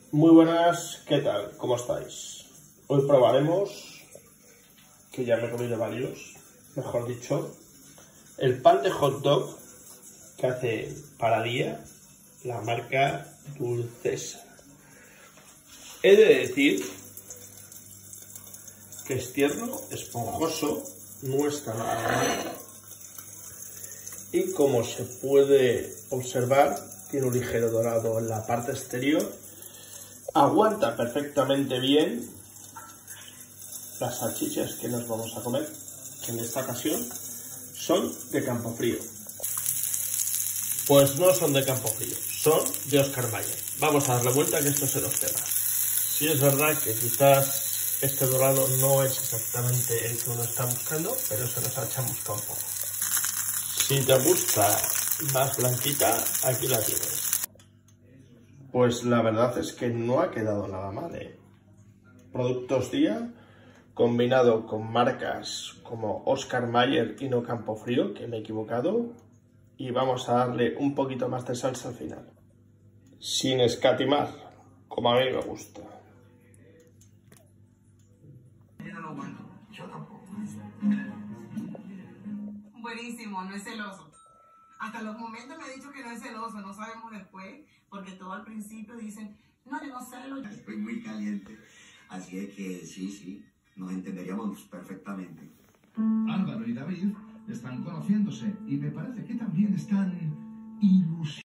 Muy buenas, ¿qué tal? ¿Cómo estáis? Hoy probaremos, que ya me he comido varios, mejor dicho, el pan de hot dog que hace para día la marca Dulcesa. He de decir que es tierno, esponjoso, no está nada mal. Y como se puede observar, tiene un ligero dorado en la parte exterior. Aguanta perfectamente bien las salchichas que nos vamos a comer, que en esta ocasión son de Campofrío. Pues no son de Campofrío, son de Oscar Mayer. Vamos a darle vuelta que esto se los tema. Sí es verdad que quizás este dorado no es exactamente el que uno está buscando, pero se nos ha chamuscado un poco. Si te gusta más blanquita, aquí la tienes. Pues la verdad es que no ha quedado nada mal, ¿eh? Productos Día, combinado con marcas como Oscar Mayer y no Campofrío, que me he equivocado, y vamos a darle un poquito más de salsa al final. Sin escatimar, como a mí me gusta. Yo tampoco. Buenísimo, no es celoso. Hasta los momentos me ha dicho que no es celoso, no sabemos después, porque todo al principio dicen, no, yo no celo. Estoy muy caliente, así es que sí, nos entenderíamos perfectamente. Álvaro y David están conociéndose y me parece que también están ilusionados.